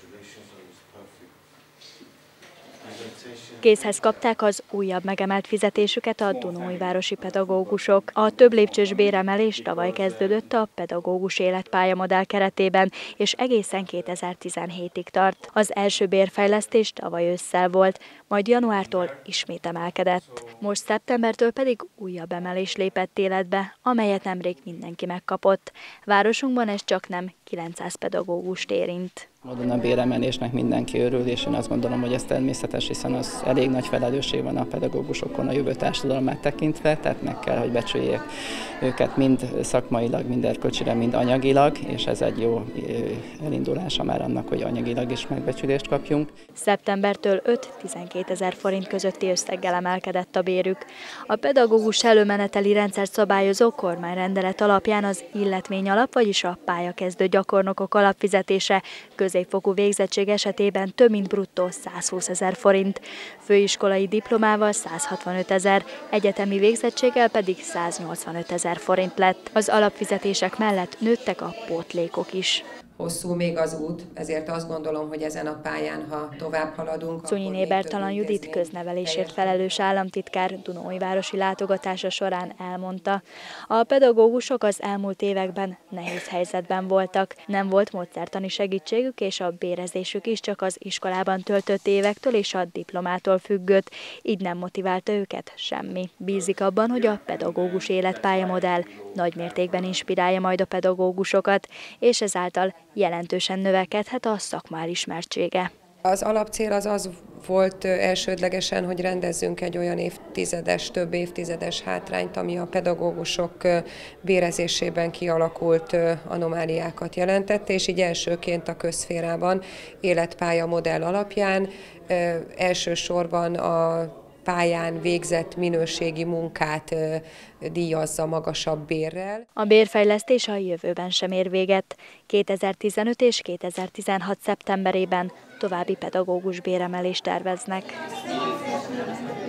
Kézhez kapták az újabb megemelt fizetésüket a Dunaújvárosi pedagógusok. A több lépcsős béremelés tavaly kezdődött a pedagógus életpályamodell keretében, és egészen 2017-ig tart. Az első bérfejlesztés tavaly ősszel volt, majd januártól ismét emelkedett. Most szeptembertől pedig újabb emelés lépett életbe, amelyet nemrég mindenki megkapott. Városunkban ez csaknem 900 pedagógust érint. Módon a béremelésnek mindenki örül, és én azt gondolom, hogy ez természetes, hiszen az elég nagy felelősség van a pedagógusokon a jövő társadalmát tekintve, tehát meg kell, hogy becsüljék őket mind szakmailag, mind erkölcsileg, mind anyagilag, és ez egy jó elindulása már annak, hogy anyagilag is megbecsülést kapjunk. Szeptembertől 5-12 ezer forint közötti összeggel emelkedett a bérük. A pedagógus előmeneteli rendszert szabályozó kormányrendelet alapján az illetmény alap, vagyis a pályakezdő gyakornokok alapfizetése középfokú végzettség esetében több mint bruttó 120 ezer forint, főiskolai diplomával 165 ezer, egyetemi végzettséggel pedig 185 ezer forint lett. Az alapfizetések mellett nőttek a pótlékok is. Hosszú még az út, ezért azt gondolom, hogy ezen a pályán, ha tovább haladunk... Czunyiné Bertalan Judit köznevelésért felelős államtitkár Dunaújvárosi látogatása során elmondta. A pedagógusok az elmúlt években nehéz helyzetben voltak. Nem volt módszertani segítségük, és a bérezésük is csak az iskolában töltött évektől és a diplomától függött, így nem motiválta őket semmi. Bízik abban, hogy a pedagógus életpályamodell nagy mértékben inspirálja majd a pedagógusokat, és ezáltal jelentősen növekedhet a szakma elismertsége. Az alapcél az volt elsődlegesen, hogy rendezzünk egy olyan több évtizedes hátrányt, ami a pedagógusok bérezésében kialakult anomáliákat jelentette, és így elsőként a közszférában életpálya modell alapján elsősorban a pályán végzett minőségi munkát díjazza magasabb bérrel. A bérfejlesztés a jövőben sem ér véget. 2015 és 2016 szeptemberében további pedagógus béremelést terveznek.